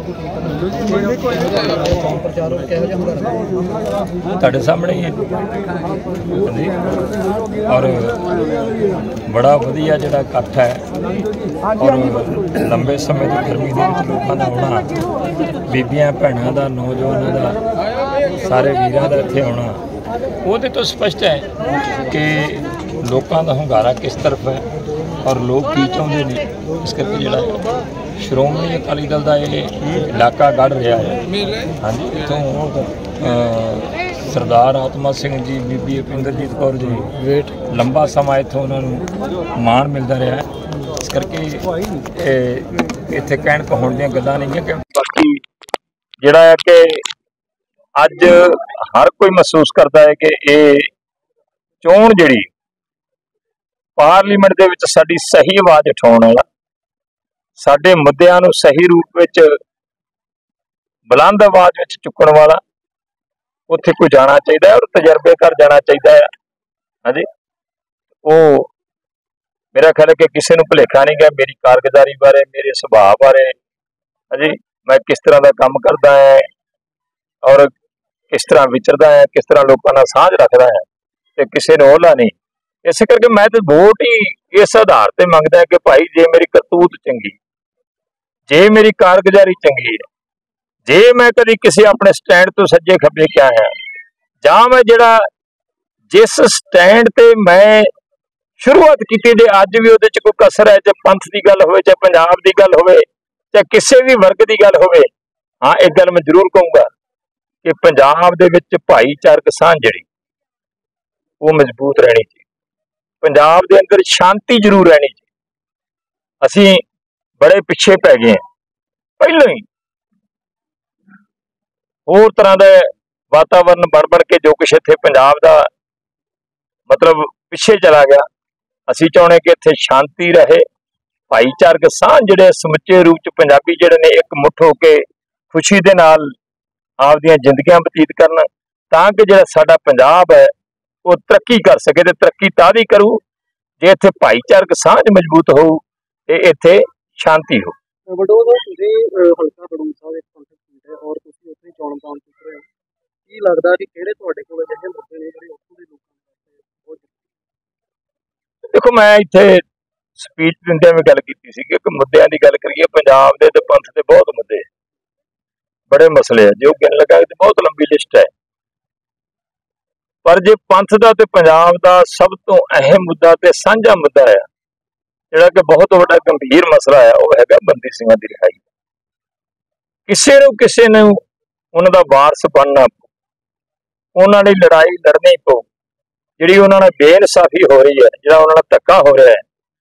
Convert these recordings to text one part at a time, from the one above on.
ਤੁਹਾਡੇ ਸਾਹਮਣੇ ਹੀ ਹੈ ਜੀ। ਔਰ ਬੜਾ ਵਧੀਆ ਜਿਹੜਾ ਇਕੱਠ ਹੈ ਔਰ ਲੰਬੇ ਸਮੇਂ ਤੋਂ ਗਰਮੀ ਦੇ ਵਿੱਚ ਲੋਕਾਂ ਦਾ ਆਉਣਾ, ਬੀਬੀਆਂ ਭੈਣਾਂ ਦਾ, ਨੌਜਵਾਨਾਂ ਦਾ, ਸਾਰੇ ਵੀਰਾਂ ਦਾ ਇੱਥੇ ਆਉਣਾ, ਉਹਦੇ ਤੋਂ ਸਪਸ਼ਟ ਹੈ ਕਿ ਲੋਕਾਂ ਦਾ ਹੁੰਗਾਰਾ ਕਿਸ ਤਰਫ ਹੈ ਔਰ ਲੋਕ ਕੀ ਚਾਹੁੰਦੇ ਨੇ। ਇਸ ਕਰਕੇ ਜਿਹੜਾ ਸ਼੍ਰੋਮਣੀ ਅਕਾਲੀ ਦਲ ਦਾ ਇਹ ਇਲਾਕਾ ਗੜ ਰਿਹਾ ਹੈ। ਹਾਂਜੀ, ਇੱਥੋਂ ਸਰਦਾਰ ਆਤਮਾ ਸਿੰਘ ਜੀ, ਬੀਬੀ ਅਪਿੰਦਰਜੀਤ ਕੌਰ ਜੀ, ਲੰਬਾ ਸਮਾਂ ਇੱਥੋਂ ਉਹਨਾਂ ਨੂੰ ਮਾਣ ਮਿਲਦਾ ਰਿਹਾ। ਇਸ ਕਰਕੇ ਇੱਥੇ ਕਹਿਣ ਕਹਾਉਣ ਦੀਆਂ ਗੱਲਾਂ ਨਹੀਂ ਹੈ ਕਿ ਬਾਕੀ ਜਿਹੜਾ ਹੈ ਕਿ ਅੱਜ ਹਰ ਕੋਈ ਮਹਿਸੂਸ ਕਰਦਾ ਹੈ ਕਿ ਇਹ ਚੋਣ ਜਿਹੜੀ ਪਾਰਲੀਮੈਂਟ ਦੇ ਵਿੱਚ ਸਾਡੀ ਸਹੀ ਆਵਾਜ਼ ਉਠਾਉਣ ਵਾਲਾ, ਸਾਡੇ ਮੁੱਦਿਆਂ ਨੂੰ ਸਹੀ ਰੂਪ ਵਿੱਚ ਬੁਲੰਦ ਆਵਾਜ਼ ਵਿੱਚ ਚੁੱਕਣ ਵਾਲਾ ਉੱਥੇ ਕੋਈ ਜਾਣਾ ਚਾਹੀਦਾ ਹੈ ਔਰ ਤਜਰਬੇਕਾਰ ਜਾਣਾ ਚਾਹੀਦਾ ਹੈ। ਹਾਂਜੀ, ਉਹ ਮੇਰਾ ਖਿਆਲ ਹੈ ਕਿ ਕਿਸੇ ਨੂੰ ਭੁਲੇਖਾ ਨਹੀਂ ਗਿਆ ਮੇਰੀ ਕਾਰਗੁਜ਼ਾਰੀ ਬਾਰੇ, ਮੇਰੇ ਸੁਭਾਅ ਬਾਰੇ। ਹਾਂਜੀ, ਮੈਂ ਕਿਸ ਤਰ੍ਹਾਂ ਦਾ ਕੰਮ ਕਰਦਾ ਹੈ ਔਰ ਕਿਸ ਤਰ੍ਹਾਂ ਵਿਚਰਦਾ ਹੈ, ਕਿਸ ਤਰ੍ਹਾਂ ਲੋਕਾਂ ਨਾਲ ਸਾਂਝ ਰੱਖਦਾ ਹੈ, ਤੇ ਕਿਸੇ ਨੂੰ ਓਹਲਾ ਨਹੀਂ। ਇਸੇ ਕਰਕੇ ਮੈਂ ਤੇ ਵੋਟ ਹੀ ਇਸ ਆਧਾਰ ਤੇ ਮੰਗਦਾ ਕਿ ਭਾਈ ਜੇ ਮੇਰੀ ਕਰਤੂਤ ਚੰਗੀ, ਜੇ ਮੇਰੀ ਕਾਰਗੁਜ਼ਾਰੀ ਚੰਗੀ ਹੈ, ਜੇ ਮੈਂ ਕਦੀ ਕਿਸੇ ਆਪਣੇ ਸਟੈਂਡ ਤੋਂ ਸੱਜੇ ਖੱਬੇ ਕਿਹਾ ਹੈ, ਜਾਂ ਮੈਂ ਜਿਹੜਾ ਜਿਸ ਸਟੈਂਡ ਤੇ ਮੈਂ ਸ਼ੁਰੂਆਤ ਕੀਤੀ ਜੇ ਅੱਜ ਵੀ ਉਹਦੇ 'ਚ ਕੋਈ ਕਸਰ ਹੈ, ਚਾਹੇ ਪੰਥ ਦੀ ਗੱਲ ਹੋਵੇ, ਚਾਹੇ ਪੰਜਾਬ ਦੀ ਗੱਲ ਹੋਵੇ, ਚਾਹੇ ਕਿਸੇ ਵੀ ਵਰਗ ਦੀ ਗੱਲ ਹੋਵੇ, ਹਾਂ ਇੱਕ ਗੱਲ ਮੈਂ ਜ਼ਰੂਰ ਕਹੂੰਗਾ ਕਿ ਪੰਜਾਬ ਦੇ ਵਿੱਚ ਭਾਈਚਾਰਕ ਸਾਂਝ ਜਿਹੜੀ ਉਹ ਮਜ਼ਬੂਤ ਰਹਿਣੀ ਚਾਹੀਦੀ। ਪੰਜਾਬ ਦੇ ਅੰਦਰ ਸ਼ਾਂਤੀ ਜ਼ਰੂਰ ਰਹਿਣੀ ਚਾਹੀਦੀ। ਅਸੀਂ ਬੜੇ ਪਿੱਛੇ ਪੈ ਗਏ ਹਾਂ ਪਹਿਲਾਂ ਹੀ, ਹੋਰ ਤਰ੍ਹਾਂ ਦਾ ਵਾਤਾਵਰਨ ਬਣ ਕੇ ਜੋ ਕੁਛ ਇੱਥੇ ਪੰਜਾਬ ਦਾ ਮਤਲਬ ਪਿੱਛੇ ਚਲਾ ਗਿਆ। ਅਸੀਂ ਚਾਹੁੰਦੇ ਕਿ ਇੱਥੇ ਸ਼ਾਂਤੀ ਰਹੇ, ਭਾਈਚਾਰਕ ਸਾਂਝ ਜਿਹੜੇ ਸਮੁੱਚੇ ਰੂਪ 'ਚ ਪੰਜਾਬੀ ਜਿਹੜੇ ਨੇ ਇੱਕ ਮੁੱਠ ਹੋ ਕੇ ਖੁਸ਼ੀ ਦੇ ਨਾਲ ਆਪਦੀਆਂ ਜ਼ਿੰਦਗੀਆਂ ਬਤੀਤ ਕਰਨ, ਤਾਂ ਕਿ ਜਿਹੜਾ ਸਾਡਾ ਪੰਜਾਬ ਹੈ ਉਹ ਤਰੱਕੀ ਕਰ ਸਕੇ। ਤੇ ਤਰੱਕੀ ਤਾਂ ਹੀ ਕਰੂ ਜੇ ਇੱਥੇ ਭਾਈਚਾਰਕ ਸਾਂਝ ਮਜ਼ਬੂਤ ਹੋਊ ਤੇ ਇੱਥੇ ਸ਼ਾਂਤੀ ਹੋ। ਬਡੋਲ ਤੁਸੀਂ ਹਲਕਾ ਬਡੋਲ ਸਾਹਿਬ ਇੱਕ ਪੰਥਕ ਸੀਟ ਹੈ ਔਰ ਤੁਸੀਂ ਉੱਥੇ ਚੋਣ ਮੈਦਾਨ ਚ ਰਹੇ ਹੋ, ਕੀ ਲੱਗਦਾ ਕਿ ਕਿਹੜੇ ਤੁਹਾਡੇ ਕੋਲ ਅਜਿਹੇ ਮੁੱਦੇ ਨੇ ਜਿਹੜੇ ਉੱਥੋਂ ਦੇ ਲੋਕਾਂ ਵਾਸਤੇ ਬਹੁਤ? ਦੇਖੋ, ਮੈਂ ਇੱਥੇ ਸਪੀਚ ਦਿੰਦਿਆਂ ਵੀ ਗੱਲ ਕੀਤੀ ਸੀ ਕਿ ਮੁੱਦਿਆਂ ਦੀ ਗੱਲ ਕਰੀਏ, ਪੰਜਾਬ ਦੇ ਤੇ ਪੰਥ ਦੇ ਬਹੁਤ ਮੁੱਦੇ, ਬੜੇ ਮਸਲੇ ਆ, ਜੋ ਗਿਣ ਲਗਾ ਤੇ ਬਹੁਤ ਲੰਬੀ ਲਿਸਟ ਹੈ। ਪਰ ਜੇ ਪੰਥ ਦਾ ਤੇ ਪੰਜਾਬ ਦਾ ਸਭ ਤੋਂ ਅਹਿਮ ਮੁੱਦਾ ਤੇ ਸਾਂਝਾ ਮੁੱਦਾ ਹੈ, ਜਿਹੜਾ ਕਿ ਬਹੁਤ ਵੱਡਾ ਗੰਭੀਰ ਮਸਲਾ ਹੈ, ਉਹ ਹੈਗਾ ਬੰਦੀ ਸਿੰਘਾਂ ਦੀ ਰਿਹਾਈ। ਕਿਸੇ ਨੂੰ ਉਹਨਾਂ ਦਾ ਵਾਰਸ ਬਣਨਾ ਪਊ, ਉਹਨਾਂ ਲਈ ਲੜਾਈ ਲੜਨੀ ਪਊ। ਜਿਹੜੀ ਉਹਨਾਂ ਨਾਲ ਬੇਇਨਸਾਫੀ ਹੋ ਰਹੀ ਹੈ, ਜਿਹੜਾ ਉਹਨਾਂ ਨਾਲ ਧੱਕਾ ਹੋ ਰਿਹਾ ਹੈ,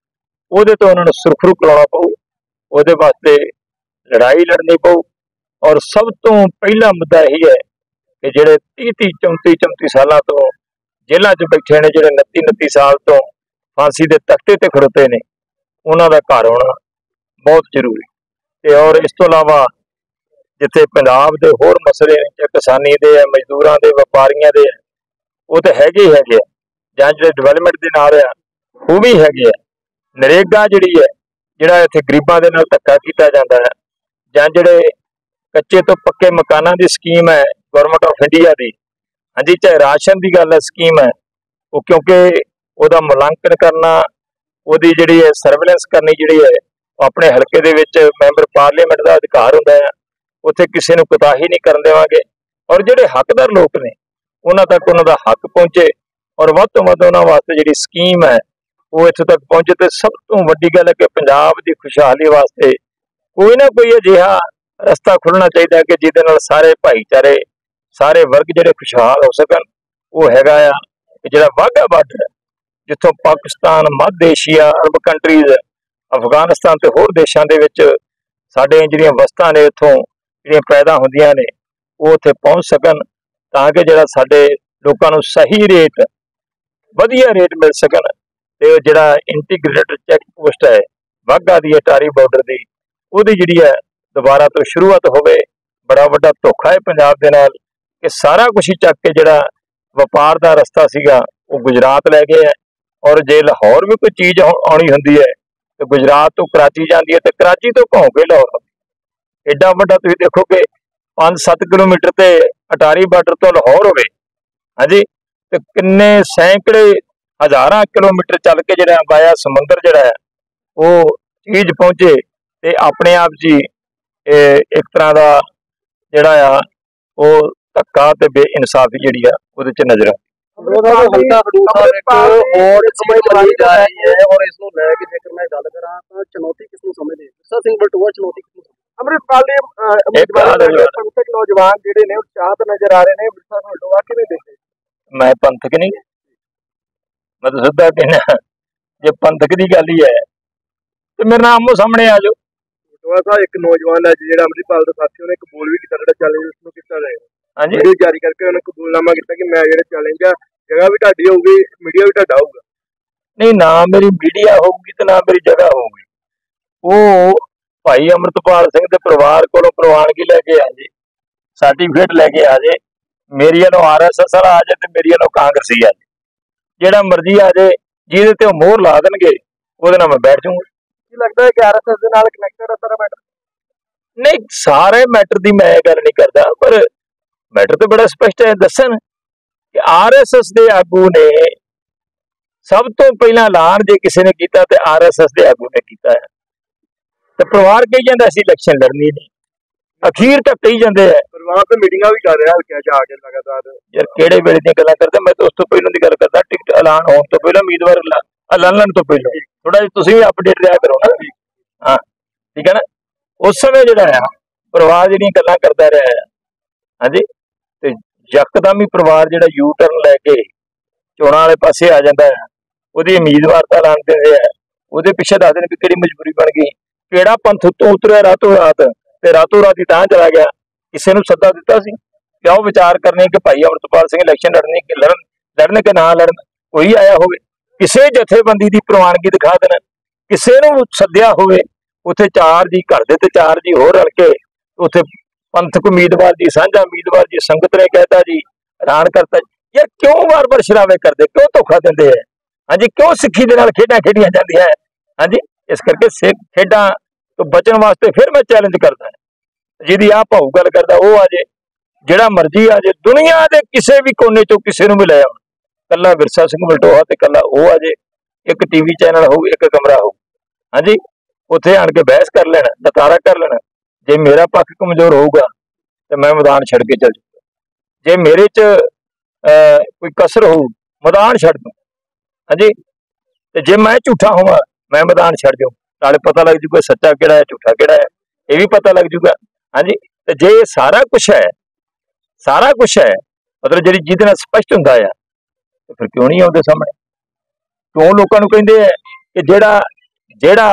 ਉਹਦੇ ਤੋਂ ਉਹਨਾਂ ਨੂੰ ਸੁਰਖਰੂ ਕਰਾਉਣਾ ਪਊ। ਉਹਦੇ ਵਾਸਤੇ ਲੜਾਈ ਲੜਨੀ ਪਊ। ਔਰ ਸਭ ਤੋਂ ਪਹਿਲਾ ਮੁੱਦਾ ਇਹੀ ਹੈ ਕਿ ਜਿਹੜੇ 30 34 ਸਾਲਾਂ ਤੋਂ ਜੇਲ੍ਹਾਂ 'ਚ ਬੈਠੇ ਨੇ, ਜਿਹੜੇ 29 ਸਾਲ ਤੋਂ ਫਾਂਸੀ ਦੇ ਤਖਤੇ ਤੇ ਖੜੋਤੇ ਨੇ, ਉਹਨਾਂ ਦਾ ਘਰ ਆਉਣਾ ਬਹੁਤ ਜ਼ਰੂਰੀ। ਤੇ ਔਰ ਇਸ ਤੋਂ ਇਲਾਵਾ ਜਿੱਥੇ ਪੰਜਾਬ ਦੇ ਹੋਰ ਮਸਲੇ ਨੇ, ਚਾਹੇ ਕਿਸਾਨੀ ਦੇ ਹੈ, ਮਜ਼ਦੂਰਾਂ ਦੇ, ਵਪਾਰੀਆਂ ਦੇ ਹੈ, ਉਹ ਤਾਂ ਹੈਗੇ ਹੀ ਹੈਗੇ ਆ, ਜਾਂ ਜਿਹੜੇ ਡਿਵੈਲਪਮੈਂਟ ਦੇ ਨਾਲ ਆ ਉਹ ਵੀ ਹੈਗੇ ਆ। ਨਰੇਗਾ ਜਿਹੜੀ ਹੈ, ਜਿਹੜਾ ਇੱਥੇ ਗਰੀਬਾਂ ਦੇ ਨਾਲ ਧੱਕਾ ਕੀਤਾ ਜਾਂਦਾ ਹੈ, ਜਾਂ ਜਿਹੜੇ ਕੱਚੇ ਤੋਂ ਪੱਕੇ ਮਕਾਨਾਂ ਦੀ ਸਕੀਮ ਹੈ ਗੌਰਮੈਂਟ ਆਫ ਇੰਡੀਆ ਦੀ, ਹਾਂਜੀ, ਚਾਹੇ ਰਾਸ਼ਨ ਦੀ ਗੱਲ ਹੈ, ਸਕੀਮ ਹੈ ਉਹ, ਕਿਉਂਕਿ ਉਹਦਾ ਮੁਲਾਂਕਣ ਕਰਨਾ, ਉਹਦੀ ਜਿਹੜੀ ਹੈ ਸਰਵੇਲੈਂਸ ਕਰਨੀ ਜਿਹੜੀ ਹੈ, ਉਹ ਆਪਣੇ ਹਲਕੇ ਦੇ ਵਿੱਚ ਮੈਂਬਰ ਪਾਰਲੀਮੈਂਟ ਦਾ ਅਧਿਕਾਰ ਹੁੰਦਾ ਹੈ। ਉੱਥੇ ਕਿਸੇ ਨੂੰ ਕੁਤਾਹੀ ਨਹੀਂ ਕਰਨ ਦੇਵਾਂਗੇ। ਔਰ ਜਿਹੜੇ ਹੱਕਦਾਰ ਲੋਕ ਨੇ ਉਹਨਾਂ ਤੱਕ ਉਹਨਾਂ ਦਾ ਹੱਕ ਪਹੁੰਚੇ, ਔਰ ਵੱਧ ਤੋਂ ਵੱਧ ਉਹਨਾਂ ਵਾਸਤੇ ਜਿਹੜੀ ਸਕੀਮ ਹੈ ਉਹ ਇੱਥੇ ਤੱਕ ਪਹੁੰਚੇ। ਤੇ ਸਭ ਤੋਂ ਵੱਡੀ ਗੱਲ ਹੈ ਕਿ ਪੰਜਾਬ ਦੀ ਖੁਸ਼ਹਾਲੀ ਵਾਸਤੇ ਕੋਈ ਨਾ ਕੋਈ ਅਜਿਹਾ ਰਸਤਾ ਖੁੱਲ੍ਹਣਾ ਚਾਹੀਦਾ ਕਿ ਜਿਹਦੇ ਨਾਲ ਸਾਰੇ ਭਾਈਚਾਰੇ, ਸਾਰੇ ਵਰਗ ਜਿਹੜੇ ਖੁਸ਼ਹਾਲ ਹੋ ਸਕਣ। ਉਹ ਹੈਗਾ ਆ ਕਿ ਜਿਹੜਾ ਵਾਹਗਾ ਬਾਰਡਰ, ਜਿੱਥੋਂ ਪਾਕਿਸਤਾਨ, ਮੱਧ ਏਸ਼ੀਆ, ਅਰਬ ਕੰਟਰੀਜ਼, ਅਫਗਾਨਿਸਤਾਨ ਤੇ ਹੋਰ ਦੇਸ਼ਾਂ ਦੇ ਵਿੱਚ ਸਾਡੇ ਜਿਹੜੀਆਂ ਵਸਤਾਂ ਨੇ ਇੱਥੋਂ ਜਿਹੜੀਆਂ ਪੈਦਾ ਹੁੰਦੀਆਂ ਨੇ, ਉਹ ਉੱਥੇ ਪਹੁੰਚ ਸਕਣ, ਤਾਂ ਕਿ ਜਿਹੜਾ ਸਾਡੇ ਲੋਕਾਂ ਨੂੰ ਸਹੀ ਰੇਟ, ਵਧੀਆ ਰੇਟ ਮਿਲ ਸਕਣ। ਤੇ ਜਿਹੜਾ ਇੰਟੀਗ੍ਰੇਟਡ ਚੈੱਕ ਪੋਸਟ ਹੈ ਵਾਹਗਾ ਦੀ, ਅਟਾਰੀ ਬਾਰਡਰ ਦੀ, ਉਹਦੀ ਜਿਹੜੀ ਹੈ ਦੁਬਾਰਾ ਤੋਂ ਸ਼ੁਰੂਆਤ ਹੋਵੇ। ਬੜਾ ਵੱਡਾ ਧੋਖਾ ਹੈ ਪੰਜਾਬ ਦੇ ਨਾਲ ਕਿ ਸਾਰਾ ਕੁਛ ਹੀ ਚੱਕ ਕੇ ਜਿਹੜਾ ਵਪਾਰ ਦਾ ਰਸਤਾ ਸੀਗਾ ਉਹ ਗੁਜਰਾਤ ਲੈ ਗਏ ਹੈ। ਔਰ ਜੇ ਲਾਹੌਰ ਵੀ ਕੋਈ ਚੀਜ਼ ਆਉਣੀ ਹੁੰਦੀ ਹੈ ਤੇ ਗੁਜਰਾਤ ਤੋਂ ਕਰਾਚੀ ਜਾਂਦੀ ਹੈ, ਤੇ ਕਰਾਚੀ ਤੋਂ ਘੋਂ ਕੇ ਲਾਹੌਰ। एडा वड्डा तुसीं देखो कि 5-7 किलोमीटर ते अटारी बार्डर तो लाहौर होवे, हाँ जी, ते किन्ने सैकड़े हज़ारां किलोमीटर चल के जिहड़ा वाया समुंदर जिहड़ा है वो चीज पहुंचे ते अपने आप जी एक तरह का जिहड़ा आ वो धक्का ते बेइंसाफी जिहड़ी आ उहदे च नजर आती। हल्का खडूर ਸਾਹਿਬ ਇੱਕ ਹੋਰ ਸਮਝ ਬਣੀ ਜਾ ਰਹੀ ਹੈ ਔਰ ਇਸ ਨੂੰ ਲੈ ਕੇ ਜੇਕਰ ਮੈਂ ਗੱਲ ਕਰਾਂ ਤਾਂ ਚੁਣੌਤੀ ਕਿਸ ਨੂੰ ਸਮਝਦੇ ਵਿਰਸਾ ਸਿੰਘ ਬਲਟੋਆ ਚੁਣੌਤੀ ਕਿਸ ਨੂੰ ਅੰਮ੍ਰਿਤਪਾਲ ਦੇ ਉਮੀਦਵਾਰ ਪੰਥਕ ਨੌਜਵਾਨ ਜਿਹੜੇ ਨੇ ਉਤਸ਼ਾਹਤ ਨਜ਼ਰ ਆ ਰਹੇ ਨੇ ਵਿਰਸਾ ਸਿੰਘ ਬਲਟੋਆ ਕਿਵੇਂ ਦੇਖਦੇ मैं पंथक नहीं, मैं तो सीधा कहना जे पंथक की गल ही है तो मेरे नाम आमो सामने आ जाओ। ਬਲਟੋਆ ਸਾਹਿਬ ਇੱਕ ਨੌਜਵਾਨ ਹੈ ਜਿਹੜਾ ਅੰਮ੍ਰਿਤਪਾਲ ਦਾ ਸਾਥੀ ਉਹਨੇ ਕਬੂਲ ਵੀ ਕੀਤਾ ਜਿਹੜਾ ਚੈਲੰਜ ਉਸ ਨੂੰ ਕੀਤਾ ਜਾਏਗਾ। हाँ जी, ਵੀਡੀਓ ਜਾਰੀ ਕਰਕੇ ਉਹਨੇ ਕਬੂਲਨਾਮਾ ਕੀਤਾ ਕਿ ਮੈਂ ਜਿਹੜੇ ਚੈਲੰਜ ਆ ਜਗ੍ਹਾ ਵੀ ਢਾਡੀ ਹੋਊਗੀ ਮੀਡੀਆ ਵੀ ਢਾਡਾ ਹੋਊਗਾ। नहीं ना मेरी मीडिया होगी तो ना मेरी जगह होगी। वो भाई अमृतपाल सिंह के परिवार को प्रवानगी लैके आ जे, सर्टिफिकेट लैके आ जे, मेरी वालों RSS वाला आ जाए तो मेरी वालों कांग्रेसी आ जाए, जेड़ा मर्जी आ जाए जिहदे ते मोहर ला देणगे ਉਹਦੇ ਨਾਲ मैं बैठ जाऊंगा। ਕੀ ਲੱਗਦਾ ਹੈ ਕਿ ਆਰਐਸਐਸ ਦੇ ਨਾਲ ਕਨੈਕਟਡ ਹੈ ਸਾਰਾ ਮੈਟਰ? नहीं सारे मैटर की मैं गल नहीं करता, पर मैटर तो बड़ा स्पष्ट है दसन कि RSS के आगू ने सब तो पहला ऐलान जे किसी ने किया तो RSS के आगू ने किया है, तो परिवार कही जाता असीं इलेक्शन लड़नी नहीं, अखीर तक कही जाते हैं ਪਰਿਵਾਰ ਤੇ ਮੀਟਿੰਗਾਂ ਵੀ ਕਰ ਰਿਹਾ ਹਲਕਿਆਂ 'ਚ आ के लगातार। यार किहड़े वेले दी गल्लां करदा, मैं तो उस तो पहलों दी गल करदा, टिकट ऐलान होने तो पहले उम्मीदवार ऐलान तो पहले थोड़ा जिहा तुसीं भी अपडेट रहा करो ना। हाँ ठीक है ना, उस समय जिहड़ा है परिवार जिहड़ियां गल्लां करदा रहा है, हाँ जी, ते यकदम ही परिवार जिहड़ा यू टर्न लैके चोणां वाले पासे आ जाता है, ਉਹਦੀ उम्मीदवार का ऐलान दिंदे है, ਉਹਦੇ ਪਿੱਛੇ ਦੱਸਦੇ ने कि किहड़ी मजबूरी बन गई, ਕਿਹੜਾ ਪੰਥ ਉੱਤੋਂ ਉਤਰਿਆ ਰਾਤੋਂ ਰਾਤ ਤੇ ਰਾਤੋਂ ਰਾਤ ਹੀ ਤਾਂ ਚਲਾ ਗਿਆ। ਕਿਸੇ ਨੂੰ ਸੱਦਾ ਦਿੱਤਾ ਸੀ ਕਿ ਆਓ ਵਿਚਾਰ ਕਰਨੇ ਕਿ ਭਾਈ ਅਮਰਤਪਾਲ ਸਿੰਘ ਇਲੈਕਸ਼ਨ ਲੜਨ ਕਿ ਨਾ ਲੜਨ, ਕੋਈ ਆਇਆ ਹੋਵੇ ਕਿਸੇ ਜਥੇਬੰਦੀ ਦੀ ਪ੍ਰਵਾਨਗੀ ਦਿਖਾ ਦੇਣ, ਕਿਸੇ ਨੂੰ ਸੱਦਿਆ ਹੋਵੇ ਉੱਥੇ 4 ਜੀ ਘਰ ਦੇ ਤੇ 4 ਜੀ ਹੋਰ ਰਲ ਕੇ ਉੱਥੇ ਪੰਥਕ ਉਮੀਦਵਾਰ ਜੀ ਸਾਂਝਾ ਉਮੀਦਵਾਰ ਜੀ ਸੰਗਤ ਨੇ ਕਹਿਤਾ ਜੀ ਐਲਾਨ ਕਰਤਾ। ਯਾਰ ਕਿਉਂ ਵਾਰ-ਵਾਰ ਸ਼ਰਾਵੇ ਕਰਦੇ, ਕਿਉਂ ਧੋਖਾ ਦਿੰਦੇ ਹੈ? ਹਾਂਜੀ, ਕਿਉਂ ਸਿੱਖੀ ਦੇ ਨਾਲ ਖੇਡਾਂ ਖੇਡੀਆਂ ਜਾਂਦੀਆਂ ਹੈ? ਹਾਂਜੀ, ਇਸ ਕਰਕੇ ਸਿੱਖ ਖੇਡਾਂ ਤੋਂ ਬਚਣ ਵਾਸਤੇ ਫਿਰ ਮੈਂ ਚੈਲੰਜ ਕਰਦਾ, ਜਿਹਦੀ ਆ ਭਾਊ ਗੱਲ ਕਰਦਾ ਉਹ ਆ ਜੇ, ਜਿਹੜਾ ਮਰਜੀ ਆ ਜੇ, ਦੁਨੀਆ ਦੇ ਕਿਸੇ ਵੀ ਕੋਨੇ ਚੋਂ ਕਿਸੇ ਨੂੰ ਵੀ ਲੈ ਆਉਣ, ਕੱਲਾ ਵਿਰਸਾ ਸਿੰਘ ਬਲਟੋਹਾ ਤੇ ਕੱਲਾ ਉਹ ਆ ਜੇ, ਇੱਕ TV ਚੈਨਲ ਹੋਊ, ਇੱਕ ਕਮਰਾ ਹੋਊ, ਹਾਂਜੀ, ਉੱਥੇ ਆਣ ਕੇ ਬਹਿਸ ਕਰ ਲੈਣਾ, ਨਤਾਰਾ ਕਰ ਲੈਣਾ। ਜੇ ਮੇਰਾ ਪੱਖ ਕਮਜ਼ੋਰ ਹੋਊਗਾ ਤੇ ਮੈਂ ਮੈਦਾਨ ਛੱਡ ਕੇ ਚੱਲ ਜਾਊਗਾ, ਜੇ ਮੇਰੇ 'ਚ ਕੋਈ ਕਸਰ ਹੋਊ मैदान छड़ दूं। हाँ जी, ते जे मैं झूठा होवां मैं मैदान छड़ जाऊं, नाले पता लग जूगा सच्चा किहड़ा है झूठा किहड़ा है, ये भी पता लग जूगा। हाँ जी, ते जे सारा कुछ है मतलब जिहड़ी जिहदे नाल स्पष्ट हुंदा है ते फिर क्यों नहीं आउंदे सामने? क्यों लोकां नूं कहिंदे है कि जेड़ा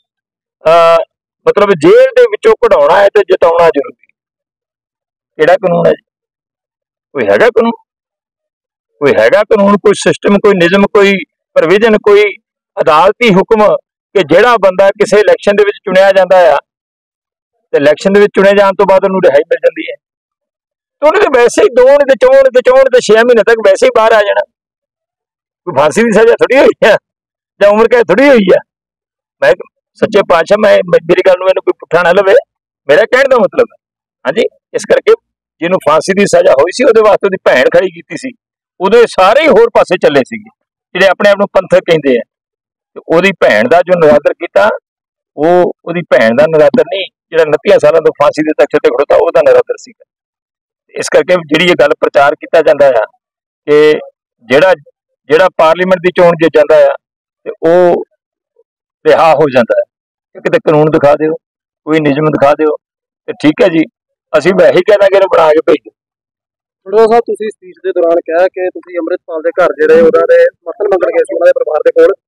मतलब जेल दे विचों कढाउणा है ते जिताउणा जरूरी? किहड़ा कानून है? कोई हैगा कानून? कोई हैगा कानून, कोई सिस्टम, कोई निज़म, कोई प्रोविजन, कोई अदालती हुक्म कि जिहड़ा बंदा किसी इलैक्शन दे विच चुनिया जांदा है ते इलैक्शन दे विच चुने जाण तो बाद उहनूं रिहाई मिल जांदी है, तो उहने वैसे ही चोण ते 6 महीने तक वैसे ही बाहर आ जाना। कोई फांसी की सज़ा थोड़ी हुई है जां उम्र कैद थोड़ी हुई है। मैं सच्चे पातशाह मैं मेरी गल नूं कोई पुट्ठा ना लवे, मेरा कहण दा मतलब है। हाँ जी, इस करके जिन्हों फांसी की सज़ा हुई सी उहदे वास्ते उहदी भैण खड़ी कीती सी, उहदे सारे ही होर पासे चले सीगे जिहड़े अपने आप नूं पंथक कहिंदे आ, ते उहदी भैण दा जो निरादर कीता वो उहदी भैण दा निरादर नहीं, जिहड़ा 29 सालां तो फांसी दे तख्ते ते खड़ोता उहदा निरादर सीगा। इस करके जिहड़ी ये गल प्रचार किया जाता है कि जिहड़ा पार्लीमेंट की चोण जित जाता है ते वो रिहा हो जाता है, किते कानून दिखा दिओ, कोई नियम दिखा दिओ ते ठीक है जी, असीं वही कहना कि बना के भेजो। बलटोहा साहब, तुसीं स्पीच के दौरान कहा कि तुसीं अमृतपाल के घर जिहड़े उहनां दे समर्थन मंगण गए सी उहनां दे परिवार दे कोल,